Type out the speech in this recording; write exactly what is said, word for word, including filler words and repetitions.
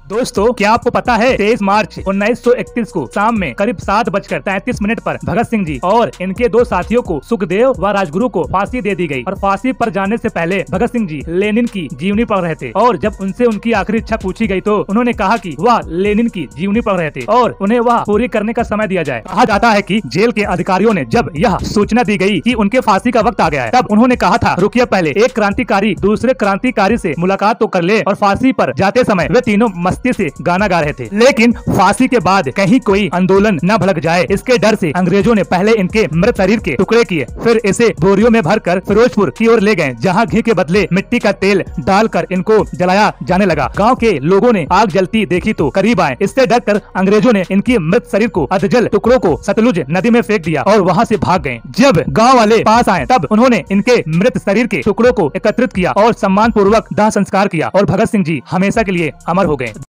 दोस्तों, क्या आपको पता है तेईस मार्च उन्नीस सौ इकतीस को शाम में करीब सात बजकर तैंतीस मिनट पर भगत सिंह जी और इनके दो साथियों को सुखदेव व राजगुरु को फांसी दे दी गई। और फांसी पर जाने से पहले भगत सिंह जी लेनिन की जीवनी पढ़ रहे थे और जब उनसे उनकी आखिरी इच्छा पूछी गई तो उन्होंने कहा कि वह लेनिन की जीवनी पढ़ रहे थे और उन्हें वह पूरी करने का समय दिया जाए। कहा जाता है कि जेल के अधिकारियों ने जब यह सूचना दी गई कि उनके फांसी का वक्त आ गया है, तब उन्होंने कहा था, रुकिए, पहले एक क्रांतिकारी दूसरे क्रांतिकारी से मुलाकात तो कर ले। और फांसी पर जाते समय वे तीनों मस्ती से गाना गा रहे थे, लेकिन फांसी के बाद कहीं कोई आंदोलन न भड़क जाए, इसके डर से अंग्रेजों ने पहले इनके मृत शरीर के टुकड़े किए, फिर इसे बोरियों में भरकर फिरोजपुर की ओर ले गए, जहां घी के बदले मिट्टी का तेल डालकर इनको जलाया जाने लगा। गांव के लोगों ने आग जलती देखी तो करीब आए। इससे डरकर अंग्रेजों ने इनकी मृत शरीर को अधजल टुकड़ों को सतलुज नदी में फेंक दिया और वहां से भाग गए। जब गांव वाले पास आए तब उन्होंने इनके मृत शरीर के टुकड़ों को एकत्रित किया और सम्मान पूर्वक दाह संस्कार किया और भगत सिंह जी हमेशा के लिए अमर हो गए।